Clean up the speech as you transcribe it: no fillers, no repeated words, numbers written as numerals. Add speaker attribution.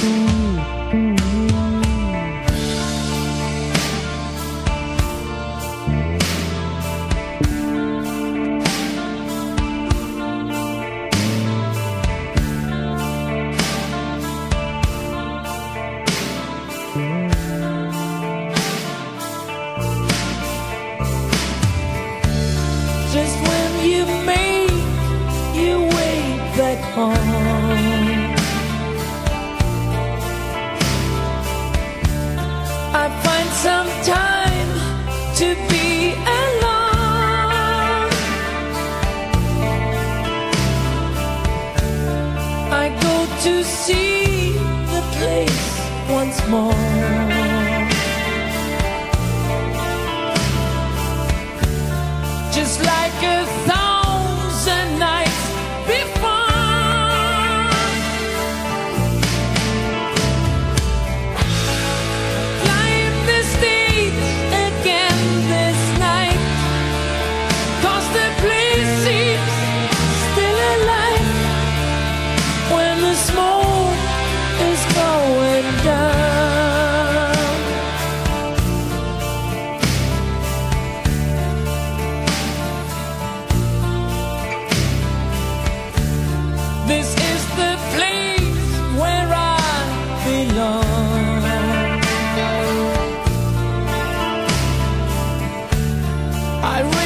Speaker 1: Just when you make your way back home, I find some time to be alone. I go to see the place once more. Just like 1,000 nights before, climb the stage again this night, 'cause the place seems still alive when the smoke is going down. This is the place where I belong. I